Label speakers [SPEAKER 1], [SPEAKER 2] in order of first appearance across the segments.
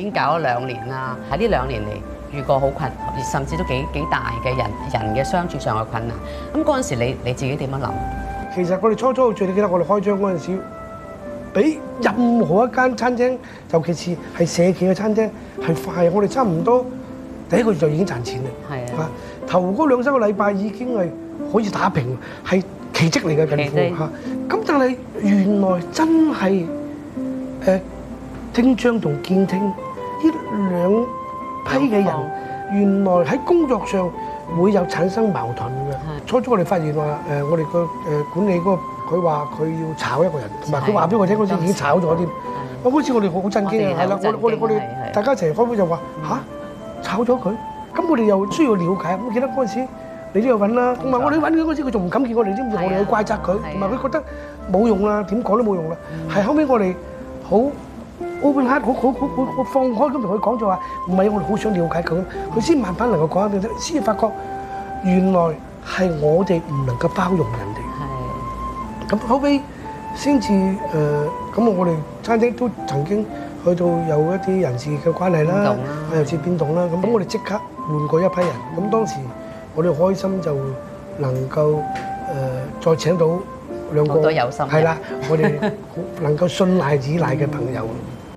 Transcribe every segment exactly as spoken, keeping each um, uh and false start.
[SPEAKER 1] 經搞咗兩年啦。喺呢兩年嚟遇過好困，甚至都幾幾大嘅人人嘅相處上嘅困難。咁嗰陣時你你自己點樣諗？
[SPEAKER 2] 其實我哋初初最記得我哋開張嗰陣時，比任何一間餐廳，尤其是係社企嘅餐廳係快。我哋差唔多第一個月就已經賺錢啦。係啊，頭嗰兩三個禮拜已經係可以打平，係奇蹟嚟嘅近乎嚇。咁但係原來真係誒聽障同健聽呢兩批嘅人，原來喺工作上會有產生矛盾嘅。初初我哋發現話誒，我哋個誒管理嗰個佢話佢要炒一個人，同埋佢話俾我聽嗰陣已經炒咗添。我嗰次我哋好震驚啊！係啦，我我哋我哋大家一齊開會就話嚇炒咗佢，咁我哋又需要了解。我記得嗰陣時你都有揾啦，同埋我哋揾佢嗰陣時佢仲唔敢見我哋，知唔知？我哋去怪責佢，同埋佢覺得冇用啦，點講都冇用啦。係後尾我哋好 open heart，好好好好放開咁同佢講就話，唔係我哋好想了解佢，佢先慢慢能夠講一啲，先發覺原來係我哋唔能夠包容人哋。係。咁後尾先至誒，咁我哋餐廳都曾經去到有一啲人事嘅關係啦，有次變動啦，咁我哋即刻換過一批人。咁當時我哋開心就能夠誒再請到兩個，係啦，我哋能夠信賴依賴嘅朋友。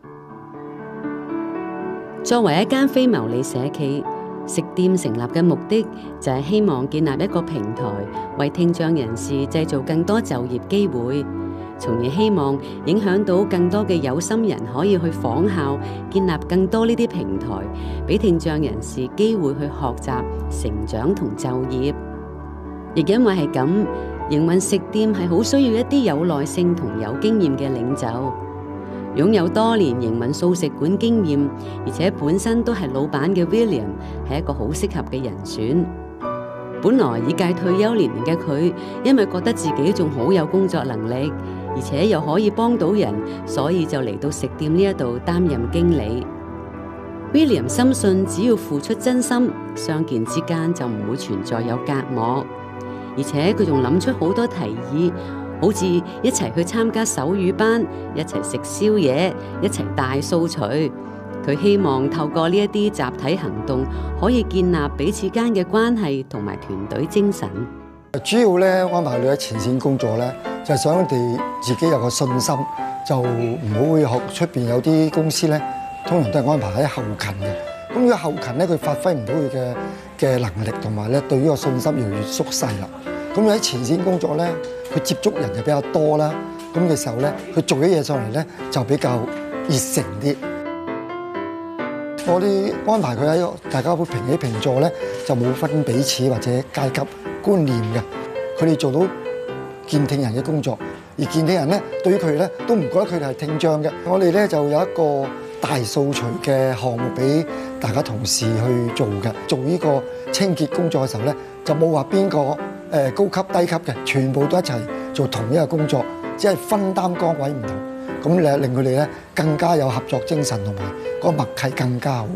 [SPEAKER 3] 作為一間非牟利社企，食店成立嘅目的就係希望建立一個平台，為聽障人士製造更多就業機會，從而希望影響到更多嘅有心人可以去仿效，建立更多呢啲平台，俾聽障人士機會去學習、成長同就業。亦因為係咁，營運食店係好需要一啲有耐性同有經驗嘅領袖。擁有多年營運素食館經驗，而且本身都係老闆嘅 William 係一個好適合嘅人選。本來已屆退休年齡嘅佢，因為覺得自己仲好有工作能力，而且又可以幫到人，所以就嚟到食店呢一度擔任經理。William 深信只要付出真心，相見之間就唔會存在有隔膜，而且佢仲諗出好多提議。好似一齊去參加手語班，一齊食宵夜，一齊大掃除。佢希望透過呢一啲集體行動，可以建立彼此間嘅關係同埋團隊精神。
[SPEAKER 4] 主要咧安排你喺前線工作咧，就係想佢哋自己有個信心，就唔好會學出邊有啲公司咧，通常都係安排喺後勤嘅。咁如果後勤咧，佢發揮唔到佢嘅嘅能力，同埋咧對於個信心越嚟越縮細啦。咁喺前線工作咧，佢接觸人就比較多啦。咁嘅時候咧，佢做啲嘢上嚟咧就比較熱誠啲。我哋安排佢喺大家會平起平坐咧，就冇分彼此或者階級觀念嘅。佢哋做到健聽人嘅工作，而健聽人咧對於佢咧都唔覺得佢哋係聽障嘅。我哋咧就有一個大掃除嘅項目俾大家同事去做嘅。做呢個清潔工作嘅時候咧，就冇話邊個誒高級低級嘅，全部都一齊做同一個工作，只係分擔崗位唔同，咁咧令佢哋咧更加有合作精神，同埋個默契更加好。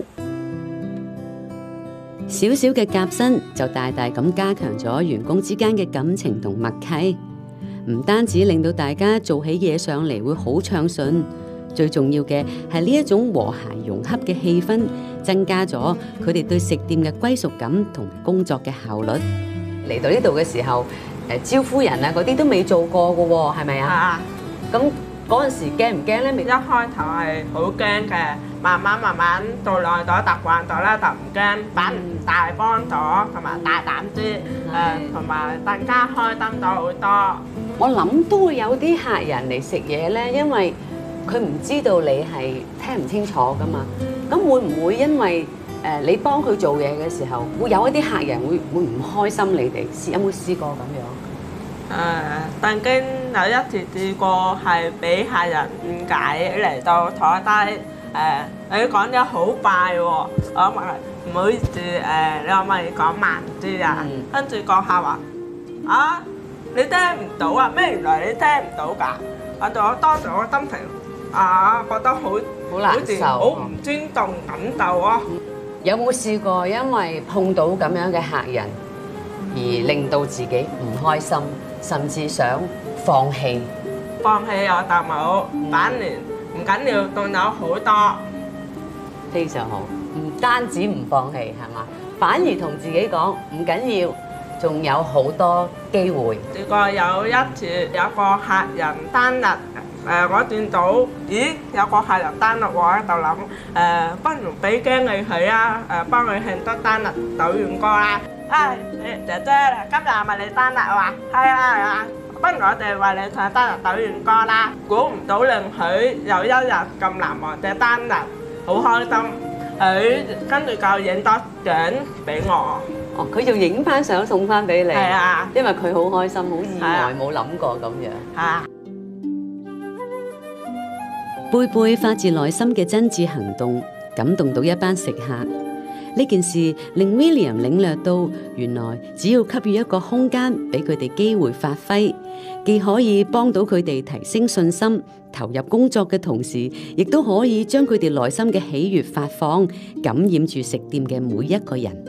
[SPEAKER 3] 少少嘅夾薪就大大咁加強咗員工之間嘅感情同默契，唔單止令到大家做起嘢上嚟會好暢順，最重要嘅係呢一種和諧融洽嘅氣氛，增加咗佢哋對食店嘅歸屬感同埋工作嘅效率。
[SPEAKER 1] 嚟到呢度嘅時候，誒招呼人啊嗰啲都未做過嘅喎，係咪啊？咁嗰陣時驚唔驚咧？
[SPEAKER 5] 一開頭係好驚嘅，慢慢慢慢做耐咗習慣咗咧，就唔驚，反而大幫咗，同埋大膽啲，誒同埋大家開心咗好多。
[SPEAKER 1] 我諗都會有啲客人嚟食嘢咧，因為佢唔知道你係聽唔清楚噶嘛。咁會唔會因為誒你幫佢做嘢嘅時候，會有一啲客人會會唔開心你哋？試有冇試過咁樣？
[SPEAKER 5] 誒，曾經有一次試過係俾客人誤解嚟到坐低，誒你講得好快喎，我話唔好意思，誒你可唔可以講慢啲啊？跟住個客話啊，你聽唔到啊？咩原來你聽唔到㗎？我就當時我心情啊覺得好
[SPEAKER 1] 好難受，
[SPEAKER 5] 好唔尊重感受啊！
[SPEAKER 1] 有冇試過因為碰到咁樣嘅客人而令到自己唔開心，甚至想放棄？
[SPEAKER 5] 放棄我就冇，反而唔緊要，仲有好多。
[SPEAKER 1] 非常好，唔單止唔放棄係嘛，反而同自己講唔緊要，仲有好多機會。
[SPEAKER 5] 試過有一次有個客人單日。誒，我見到，咦，有個客人單日喎，喺度諗，誒，不如俾經理佢啊，誒，幫佢慶祝單日抖完歌啦。啊，姐姐，今日係咪你單日啊？係啊係啊，不如我哋為你唱單日抖完歌啦。估唔到令佢有一日咁難忘嘅單日，好開心。佢跟住就影多獎俾我。
[SPEAKER 1] 哦，佢就影翻相送翻俾你。
[SPEAKER 5] 係啊，
[SPEAKER 1] 因為佢好開心，好意外，冇諗過咁樣。
[SPEAKER 5] 係。
[SPEAKER 3] 貝貝發自內心嘅真摯行動，感動到一班食客。呢件事令 William 領略到，原來只要給予一個空間，俾佢哋機會發揮，既可以幫到佢哋提升信心、投入工作嘅同時，亦都可以將佢哋內心嘅喜悅發放，感染住食店嘅每一個人。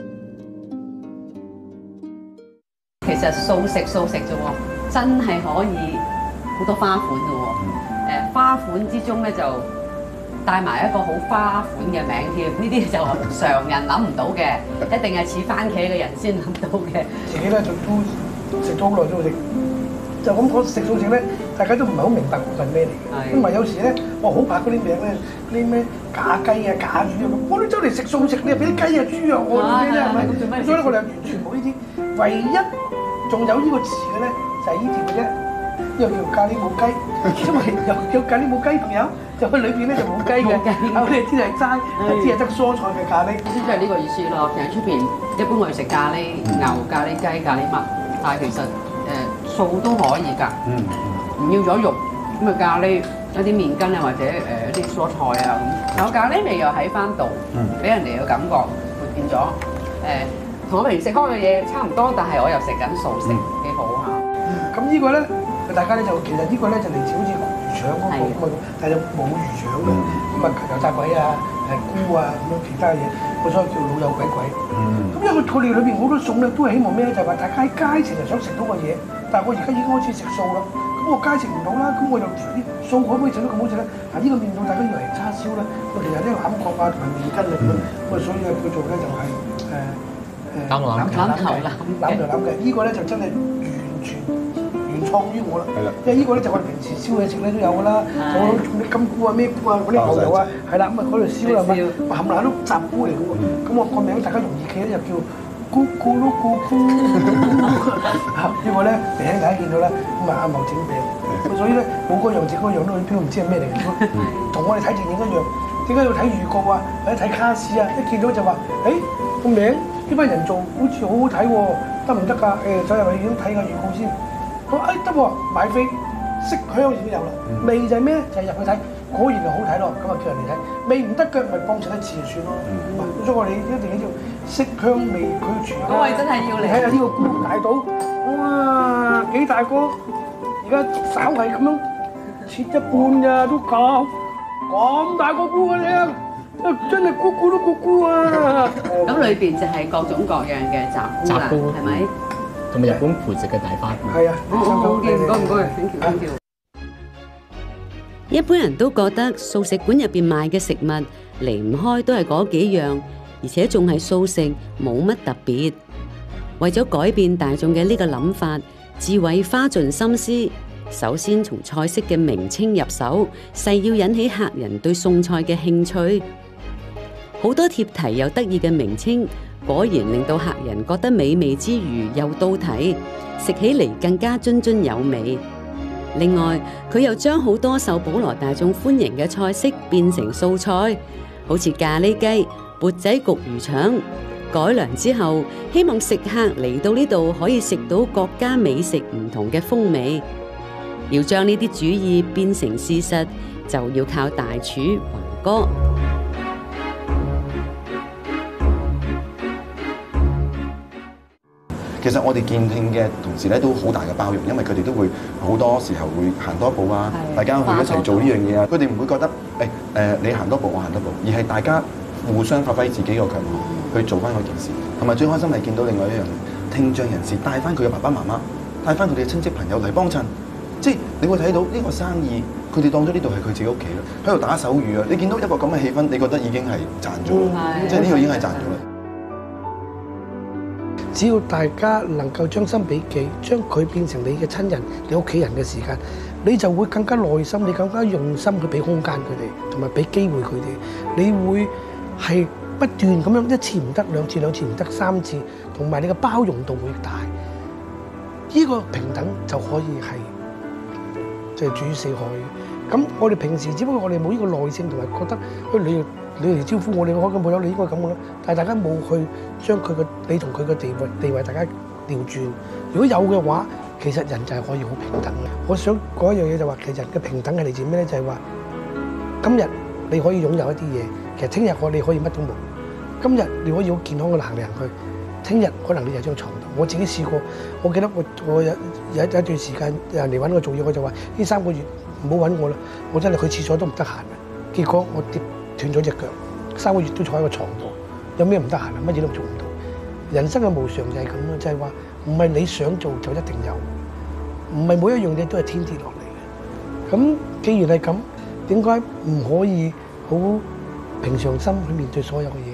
[SPEAKER 1] 其實素食素食啫喎，真係可以好多花款嘅喎。誒花款之中咧就帶埋一個好花款嘅名添，呢啲就常人諗唔到嘅，一定係似番茄嘅人先諗到嘅。
[SPEAKER 2] 自己咧就都食咗好耐都食，就咁講食素食咧，大家都唔係好明白嗰係咩嚟嘅。因為有時咧，我好怕嗰啲名咧，啲咩假雞啊、假魚啊咁，我都走嚟食素食，你又俾啲雞啊、豬啊我嗰啲咧係咪？所以咧我哋完全冇呢啲，唯一仲有呢個詞嘅咧就係呢條嘅啫。呢個叫咖喱冇雞，因為有有咖喱冇雞朋友，就佢裏邊咧就冇雞嘅，我哋知係齋，知係得蔬菜嘅咖喱，
[SPEAKER 1] 先即係呢個意思咯。其實出邊一般我哋食咖喱牛、咖喱雞、咖喱乜，但係其實誒素都可以㗎。唔要咗肉咁啊，咖喱一啲麵筋啊，或者誒一啲蔬菜啊咁，有咖喱味又喺翻度，俾人哋嘅感覺會變咗誒，同我平時食開嘅嘢差唔多，但係我又食緊素食，幾好嚇。
[SPEAKER 2] 咁呢個咧。大家咧就其實呢個咧就嚟自好似魚腸嗰個咁啊，但係冇魚腸嘅，咁啊油炸鬼啊、誒菇啊咁樣其他嘢，我所以叫老友鬼鬼。咁因為佢哋裏邊好多餸咧都係希望咩咧？就係話大家喺街情就想食到個嘢，但係我而家已經開始食素啦，咁我街情唔到啦，咁我就啲素可唔可以整得咁好食咧？嗱，呢個麵到大家以為係叉燒啦，我其實啲欖角啊同埋麵筋啊咁，咁啊所以咧佢做咧就係誒誒
[SPEAKER 6] 欖欖
[SPEAKER 1] 欖頭欖
[SPEAKER 2] 欖頭欖嘅，呢個咧就真係完全。創於我啦，因為呢個咧就我哋平時燒嘢食咧都有噶啦，我啲金菇啊、咩菇啊、嗰啲牛油啊，係啦，咁啊嗰度燒啦，咪冚唪唥都雜菇嚟嘅喎。咁我個名大家容易記咧就叫咕咕嚕咕咕。呢個咧名大家見到啦，咁啊阿茂整餅，所以咧冇嗰樣整嗰樣都都唔知係咩嚟嘅，同我哋睇電影一樣。點解要睇預告啊？或者睇卡士啊？一見到就話，誒個名呢班人做好似好好睇喎，得唔得㗎？誒走入去院睇下預告先。我誒得喎，買飛色香已經有啦，味就係咩咧？就係入去睇，果然就好睇咯，咁啊叫人嚟睇。味唔得嘅咪幫襯一次就算咯。咁所以我哋一定要色香味俱全。
[SPEAKER 1] 咁我哋真係要嚟
[SPEAKER 2] 睇下呢個菇大到，哇幾大個！而家稍為咁樣切一半咋，都咁咁大個菇嘅啫，真係咕咕都咕咕啊！
[SPEAKER 1] 咁裏邊就係各種各樣嘅雜菇啦，係咪？
[SPEAKER 6] 同埋日本培植嘅大花菇。
[SPEAKER 2] 係啊，
[SPEAKER 1] 好好嘅，唔該唔該，thank you thank you。
[SPEAKER 3] 一般人都覺得素食館入邊賣嘅食物離唔開都係嗰幾樣，而且仲係素食，冇乜特別。為咗改變大眾嘅呢個諗法，智慧花盡心思，首先從菜式嘅名稱入手，誓要引起客人對餸菜嘅興趣。好多貼題又得意嘅名稱，果然令到客人覺得美味之餘又到體，食起嚟更加津津有味。另外，佢又將好多受普羅大眾歡迎嘅菜式變成素菜，好似咖喱雞、缽仔焗魚腸，改良之後，希望食客嚟到呢度可以食到各家美食唔同嘅風味。要將呢啲主意變成事實，就要靠大廚華哥。
[SPEAKER 7] 其實我哋健聽嘅同事咧都好大嘅包容，因為佢哋都會好多時候會行多一步啊，大家去一齊做呢樣嘢啊。佢哋唔會覺得誒誒、欸、你行多步我行多步，而係大家互相發揮自己個強項去做翻嗰件事。同埋最開心係見到另外一樣聽障人士帶翻佢嘅爸爸媽媽，帶翻佢哋嘅親戚朋友嚟幫襯， 即係你會睇到呢個生意，佢哋當咗呢度係佢自己屋企啦，喺度打手語啊！你見到一個咁嘅氣氛，你覺得已經係賺咗，嗯、即係呢個已經係賺咗啦。
[SPEAKER 2] 只要大家能夠將心比己，將佢變成你嘅親人、你屋企人嘅時間，你就會更加耐心，你更加用心去俾空間佢哋，同埋俾機會佢哋。你會係不斷咁樣一次唔得，兩次兩次唔得，三次，同埋你嘅包容度會大。呢個平等就可以係即係主四海。咁我哋平時只不過我哋冇呢個耐性，同埋覺得，誒你你嚟招呼我哋開緊鋪頭，你應該咁嘅啦。但係大家冇去將佢嘅你同佢嘅地位地位大家調轉。如果有嘅話，其實人就係可以好平等嘅。我想講一樣嘢就話，其實人嘅平等係嚟自咩咧？就係話今日你可以擁有一啲嘢，其實聽日我哋可以乜都冇。今日你可以好健康嘅行嚟行去，聽日可能你就張床度。我自己試過，我記得我我有有一段時間有人嚟揾我做嘢，我就話呢三個月唔好揾我啦，我真係去廁所都唔得閒嘅。結果我跌斷咗隻腳，三個月都坐喺個床度，有咩唔得閒啊？乜嘢都做唔到。人生嘅無常就係咁咯，就係話唔係你想做就一定有，唔係每一樣嘢都係天跌落嚟嘅。咁既然係咁，點解唔可以好平常心去面對所有嘅嘢咧？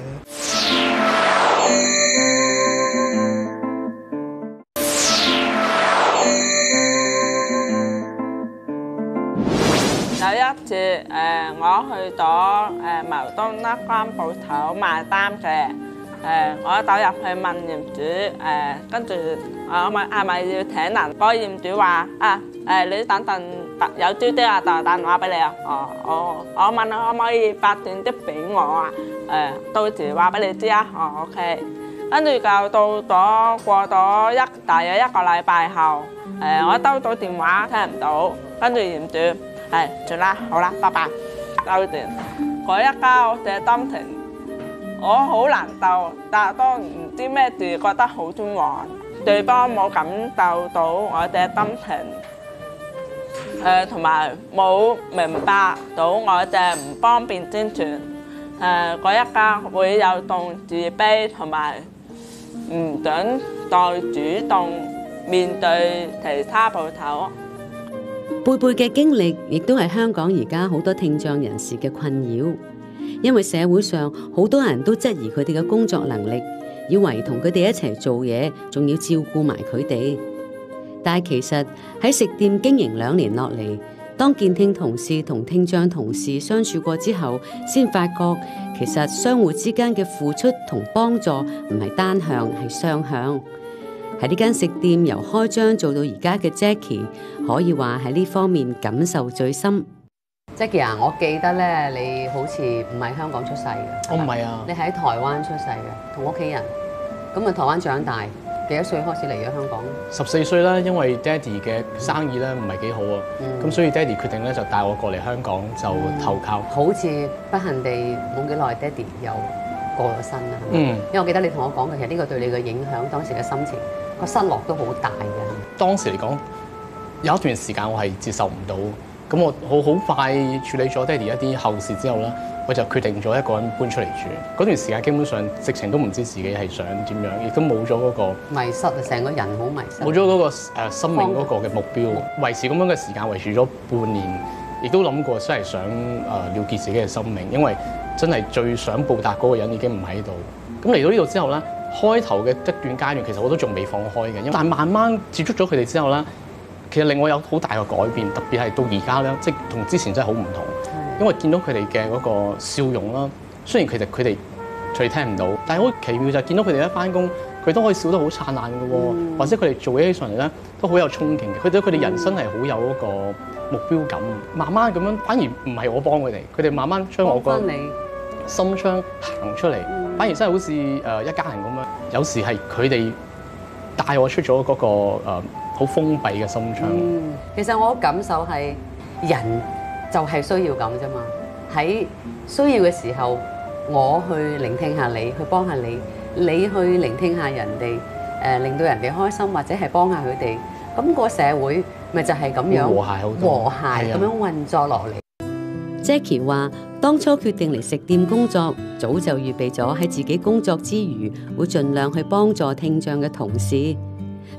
[SPEAKER 5] 有一次誒、呃，我去咗誒茅東一間鋪頭賣單嘅，誒、呃、我走入去問業主，誒、呃、跟住我問係咪要請人？個業主話啊誒、呃、你等陣有招啲啊，就打電話俾你啊。哦哦，我問佢可唔可以發短啲俾我啊？誒、呃、到時話俾你知啊。哦 OK， 跟住就到咗過咗一大約一個禮拜後，誒、呃、我兜到電話聽唔到，跟住業主。係，算啦，好啦，拜拜。搞掂嗰一家我嘅心情，我好難受，但係都唔知咩事，覺得好冤枉。對方冇感受到我嘅心情，誒同埋冇明白到我嘅唔方便宣傳。誒嗰一家會有種自卑同埋唔想再主動面對其他鋪頭。
[SPEAKER 3] 貝貝嘅經歷亦都係香港而家好多聽障人士嘅困擾，因為社會上好多人都質疑佢哋嘅工作能力，以為同佢哋一齊做嘢，仲要照顧埋佢哋。但係其實喺食店經營兩年落嚟，當健聽同事同聽障同事相處過之後，先發覺其實相互之間嘅付出同幫助唔係單向，係雙向。喺呢間食店由開張做到而家嘅 Jackie， 可以話喺呢方面感受最深。
[SPEAKER 1] Jackie 啊，我記得咧，你好似唔係香港出世嘅，
[SPEAKER 6] 我唔係啊，
[SPEAKER 1] 你喺台灣出世嘅，同屋企人。咁啊，台灣長大，幾多歲開始嚟咗香港？
[SPEAKER 6] 十四歲啦，因為爹哋嘅生意咧唔係幾好啊，咁、嗯、所以爹哋決定咧就帶我過嚟香港就投靠。嗯、好似
[SPEAKER 1] 不幸地冇幾耐，爹哋又過咗身啦，係咪？嗯，因為我記得你同我講嘅，其實呢個對你嘅影響，當時嘅心情。個失落都好大嘅。當時嚟講，
[SPEAKER 6] 有一段時間我係接受唔到，咁我好好快處理咗爹哋一啲後事之後咧，我就決定咗一個人搬出嚟住。嗰段時間基本上直情都唔知自己係想點樣，亦都冇咗嗰個
[SPEAKER 1] 迷失啊，成個人好迷失。
[SPEAKER 6] 冇咗嗰個誒生命嗰個嘅目標，維持咁樣嘅時間維持咗半年，亦都諗過真係想誒了結自己嘅生命，因為真係最想報答嗰個人已經唔喺度。咁嚟到呢度之後咧。開頭嘅一段階段其實我都仲未放開嘅，但係慢慢接觸咗佢哋之後咧，其實令我有好大嘅改變，特別係到而家咧，即係同之前真係好唔同。因為見到佢哋嘅嗰個笑容啦，雖然其實佢哋佢哋聽唔到，但係好奇妙就係見到佢哋一返工，佢都可以笑得好燦爛嘅喎，嗯、或者佢哋做起上嚟咧都好有衝勁嘅。佢對佢哋人生係好有嗰個目標感，慢慢咁樣，反而唔係我幫佢哋，佢哋慢慢將我個心窗行出嚟。反而真係好似誒一家人咁樣，有時係佢哋帶我出咗嗰個誒好封閉嘅心窗。
[SPEAKER 1] 嗯，其實我感受係人就係需要咁啫嘛。喺需要嘅時候，我去聆聽下你，去幫下你，你去聆聽下人哋，誒令到人哋開心，或者係幫下佢哋。咁個社會咪就係咁樣
[SPEAKER 6] 和諧好多，
[SPEAKER 1] 和諧咁樣運作落嚟。
[SPEAKER 3] Jackie 話：當初決定嚟食店工作，早就預備咗喺自己工作之餘，會盡量去幫助聽障嘅同事。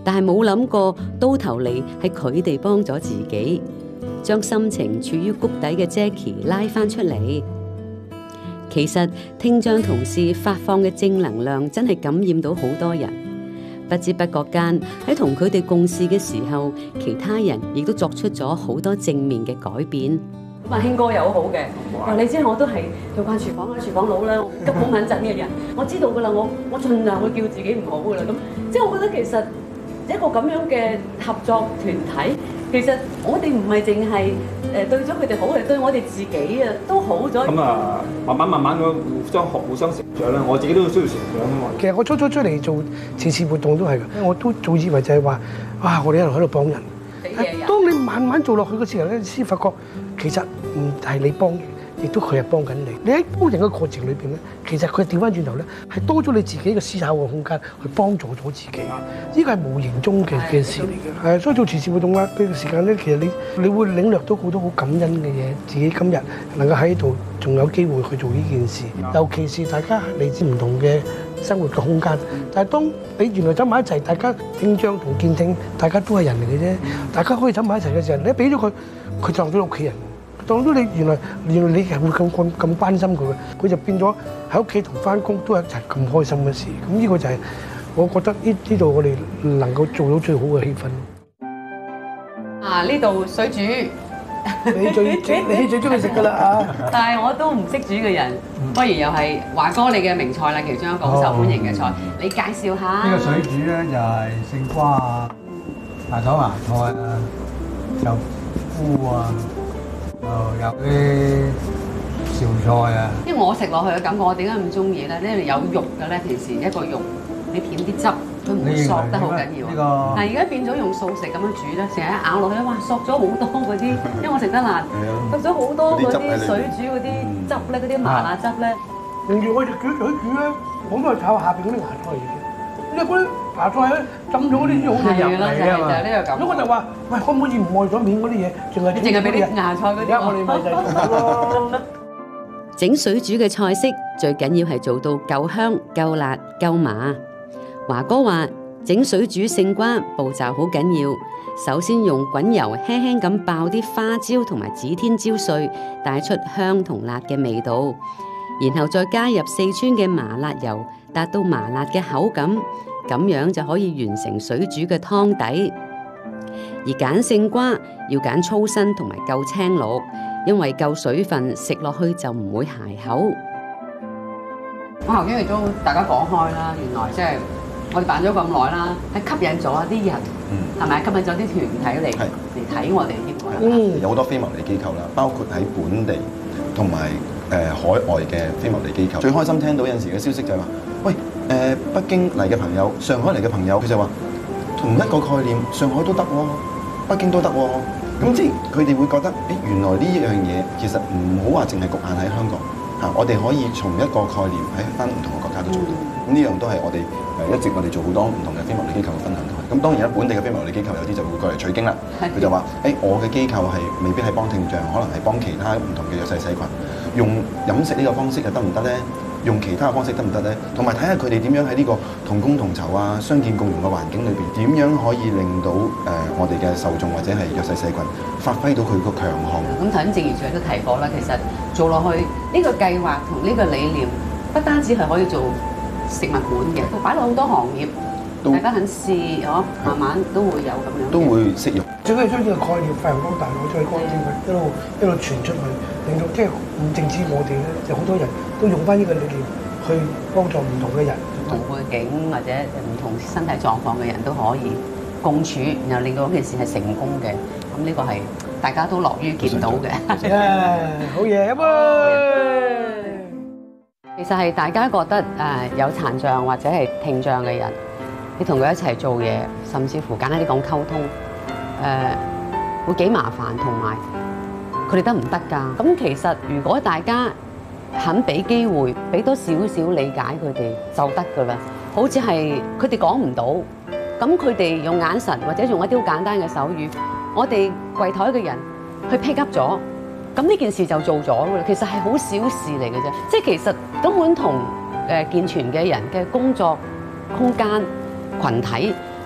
[SPEAKER 3] 但係冇諗過到頭嚟係佢哋幫咗自己，將心情處於谷底嘅 Jackie 拉翻出嚟。其實聽障同事發放嘅正能量真係感染到好多人，不知不覺間喺同佢哋共事嘅時候，其他人亦都作出咗好多正面嘅改變。咁啊，興哥又好好嘅，話你知我都係做慣廚房嘅廚房佬啦，急好穩陣嘅人，我知道噶啦，我我盡量會叫自己唔好噶啦。咁即係我覺得其實一個咁樣嘅合作團體，其實我哋唔係淨係誒對咗佢哋好，係對我哋自己啊都好咗。咁啊，慢慢慢慢咁互相學、互相成長啦。我自己都需要成長啊嘛。其實我初初出嚟做慈善活動都係㗎，我都早以為就係話，哇！我哋一路喺度幫人。當你慢慢做落去嘅時候咧，先發覺其實唔係你幫，亦都佢係幫緊你。你喺幫人嘅過程裏邊咧，其實佢調翻轉頭咧，係多咗你自己嘅思考嘅空間，去幫助咗自己。呢個係無形中嘅嘅事嚟嘅。係，所以做慈善活動啊，呢個時間咧，其實你你會領略到好多好感恩嘅嘢。自己今日能夠喺度仲有機會去做呢件事，尤其是大家嚟自唔同嘅生活嘅空間，但係當你原來走埋一齊，大家聽障同健聽，大家都係人嚟嘅啫。大家可以走埋一齊嘅時候，你一俾咗佢，佢當咗屋企人，當咗你原來原來你係會咁咁咁關心佢嘅，佢就變咗喺屋企同翻工都係一齊咁開心嘅事。咁呢個就係我覺得呢呢度我哋能夠做到最好嘅氣氛。
[SPEAKER 1] 啊！呢度水煮。
[SPEAKER 2] 你最你最中意食㗎啦啊！
[SPEAKER 1] 但係我都唔識煮嘅人，不如又係華哥你嘅名菜啦，其中一個好受歡迎嘅菜，你介紹下。
[SPEAKER 8] 呢個水煮咧就係勝瓜啊、大豆芽菜啊、有菇啊，又有啲紹菜啊。
[SPEAKER 1] 因為我食落去嘅感覺，我點解咁中意咧？因為有肉嘅咧，平時一個肉你片啲汁。佢唔會索得好緊要，但係而家變咗用素食咁樣煮咧，成日咬落去咧，哇索咗好多嗰啲，因為我食得辣，索咗好多嗰啲水煮嗰啲汁咧，嗰啲麻辣汁咧。
[SPEAKER 2] 平時我哋煮水煮咧，我都係炒下邊嗰啲芽菜嚟嘅，因為嗰啲芽菜咧浸咗嗰啲好似油嚟啊嘛。咁我就話：喂，可唔可以唔愛咗面嗰啲嘢，淨係
[SPEAKER 1] 淨係俾啲芽菜嗰啲？
[SPEAKER 2] 我哋咪就係咁咯。
[SPEAKER 3] 整水煮嘅菜式最緊要係做到夠香、夠辣、夠麻。華哥話整水煮勝瓜步驟好緊要，首先用滾油輕輕咁爆啲花椒同埋指天椒碎，帶出香同辣嘅味道，然後再加入四川嘅麻辣油，達到麻辣嘅口感，咁樣就可以完成水煮嘅湯底。而揀勝瓜要揀粗身同埋夠青綠，因為夠水分，食落去就唔會鞋口。
[SPEAKER 1] 我頭先亦都大家講開啦，原來即係。我哋辦咗咁耐啦，係吸引咗啲人，係咪、嗯？吸引咗啲團體嚟嚟睇我哋添。
[SPEAKER 7] 嗯，有好多非牟利機構啦，包括喺本地同埋誒海外嘅非牟利機構。最開心聽到有陣時嘅消息就係話，喂誒、呃、北京嚟嘅朋友、上海嚟嘅朋友，佢就話同一個概念，上海都得喎，北京都得喎。咁即係佢哋會覺得，誒原來呢一樣嘢其實唔好話淨係局限喺香港嚇，我哋可以從一個概念喺翻唔同嘅國家都做到。咁呢、嗯、樣都係我哋。誒一直我哋做好多唔同嘅非牟利機構嘅分享台，咁當然啦，本地嘅非牟利機構有啲就會過嚟取經啦。佢就話：誒、欸，我嘅機構係未必係幫聽障，可能係幫其他唔同嘅弱勢社群。用飲食呢個方式又得唔得咧？用其他嘅方式得唔得咧？同埋睇下佢哋點樣喺呢個同工同酬啊、相見共融嘅環境裏邊，點樣可以令到誒、呃、我哋嘅受眾或者係弱勢社群發揮到佢個強項。
[SPEAKER 1] 咁頭先正如長都提過啦，其實做落去呢、這個計劃同呢個理念，不單止係可以做食物館嘅，擺落好多行業，都大家肯試，嗬，慢慢都會有咁樣，
[SPEAKER 7] 都會適用。
[SPEAKER 2] 最緊要將呢個概念發揚光大，我再光添佢一路一路傳出去，令到即係唔淨止我哋咧，就好多人都用翻呢個理念去幫助唔同嘅人，
[SPEAKER 1] 唔同背景或者唔同身體狀況嘅人都可以共處，然後令到嗰件事係成功嘅。咁呢個係大家都樂於見到嘅。
[SPEAKER 2] 好嘢，一杯。
[SPEAKER 1] 其實係大家覺得誒、呃、有殘障或者係聽障嘅人，你同佢一齊做嘢，甚至乎簡單啲講溝通，誒、呃、會幾麻煩，同埋佢哋得唔得㗎？咁其實如果大家肯俾機會，俾多少少理解佢哋就得㗎啦。好似係佢哋講唔到，咁佢哋用眼神或者用一啲好簡單嘅手語，我哋櫃台嘅人去 pick up 咗。咁呢件事就做咗㗎啦，其實係好小事嚟嘅啫，即係其實根本同誒健全嘅人嘅工作空間、群體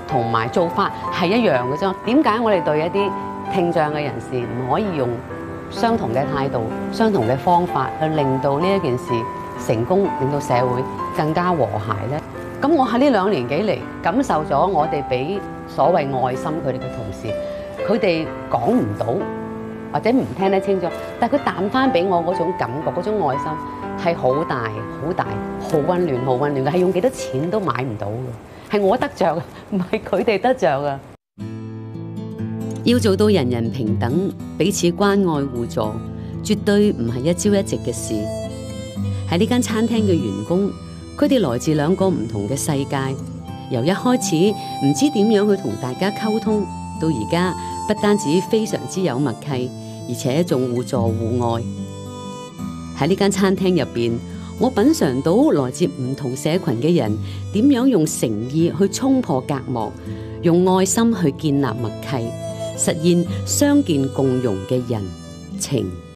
[SPEAKER 1] 同埋做法係一樣嘅啫。點解我哋對一啲聽障嘅人士唔可以用相同嘅態度、相同嘅方法去令到呢一件事成功，令到社會更加和諧呢？咁我喺呢兩年幾嚟感受咗我哋俾所謂愛心佢哋嘅同事，佢哋講唔到或者唔聽得清楚，但係佢彈翻俾我嗰種感覺、嗰種愛心係好大、好大、好溫暖、好溫暖嘅，係用幾多錢都買唔到嘅，係我得着嘅，唔係佢哋得着嘅。
[SPEAKER 3] 要做到人人平等、彼此關愛互助，絕對唔係一朝一夕嘅事。喺呢間餐廳嘅員工，佢哋來自兩個唔同嘅世界，由一開始唔知點樣去同大家溝通，到而家不單止非常之有默契，而且仲互助互愛。喺呢間餐廳入邊，我品嘗到來自唔同社群嘅人點樣用誠意去衝破隔膜，用愛心去建立默契，實現相見共融嘅人情